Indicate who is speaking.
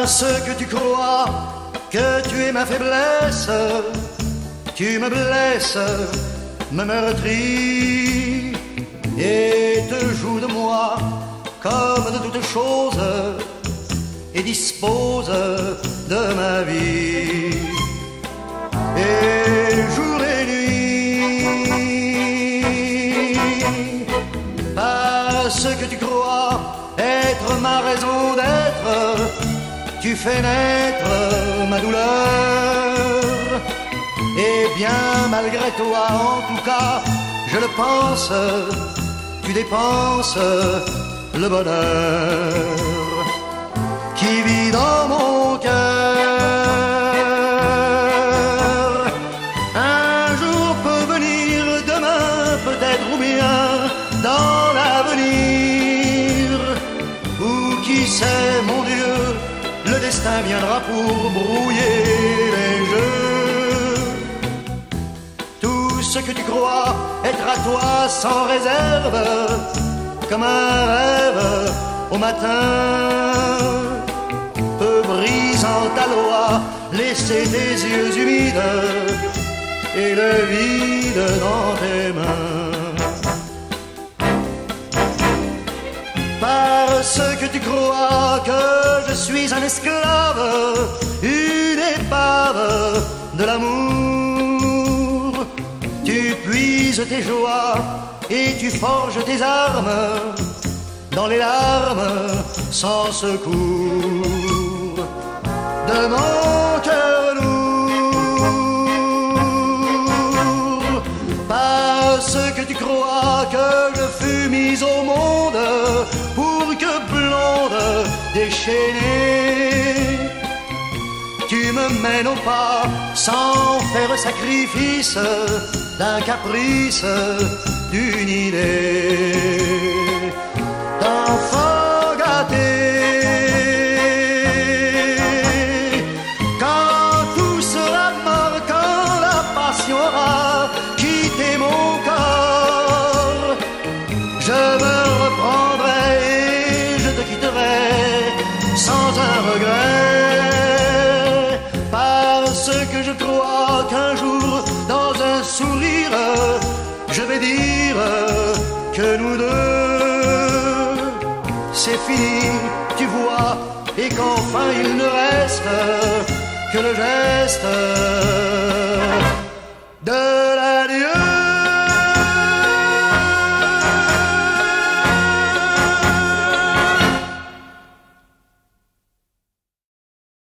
Speaker 1: Parce que tu crois que tu es ma faiblesse, tu me blesses, me meurtris et te joues de moi comme de toutes choses et dispose de ma vie. Et jour et nuit, parce que tu crois être ma raison d'être, tu fais naître ma douleur. Et bien malgré toi, en tout cas, je le pense, tu dépenses le bonheur qui vit dans mon cœur. Un jour peut venir, demain peut-être, ou bien dans l'avenir, ou qui sait, mon Dieu, le destin viendra pour brouiller les jeux. Tout ce que tu crois être à toi sans réserve, comme un rêve au matin, peut brisant ta loi laisser tes yeux humides et le vide dans tes mains. Parce que tu crois que je suis un esclave, une épave de l'amour, tu puises tes joies et tu forges tes armes dans les larmes sans secours de mon cœur lourd. Parce que tu crois que je fus mise au monde pour que blonde déchaînée, tu me mènes au pas sans faire sacrifice d'un caprice, d'une idée d'enfant gâté. Quand tout sera mort, quand la passion aura quitté mon corps, je me reprendrai et je te quitterai sans un regret. Parce que je crois qu'un jour, dans un sourire, je vais dire que nous deux, c'est fini, tu vois, et qu'enfin il ne reste que le geste de